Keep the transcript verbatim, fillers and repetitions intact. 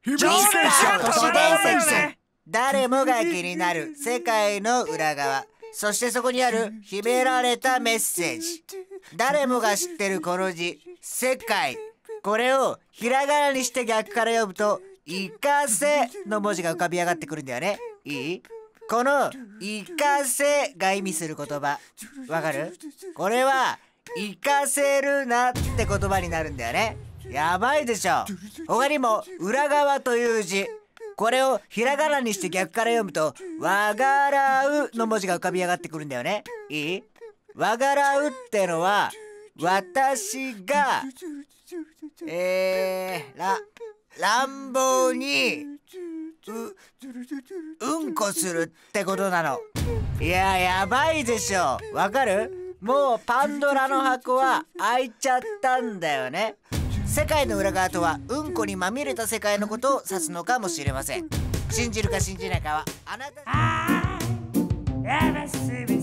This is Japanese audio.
ミスター都市伝説。誰もが気になる世界の裏側、そしてそこにある秘められたメッセージ。誰もが知ってるこの字、世界。これをひらがなにして逆から読むとイカセの文字が浮かび上がってくるんだよね。いい？このイカセが意味する言葉、わかる？これはイカせるなって言葉になるんだよね。やばいでしょ。他にも裏側という字、これをひらがなにして逆から読むとわがらうの文字が浮かび上がってくるんだよね。いい？わがらうってのは私がえー、ら乱暴にううんこするってことなの。いや、やばいでしょ。わかる？もうパンドラの箱は開いちゃったんだよね。世界の裏側とはうんこにまみれた世界のことを指すのかもしれません。信じるか信じないかはあなた。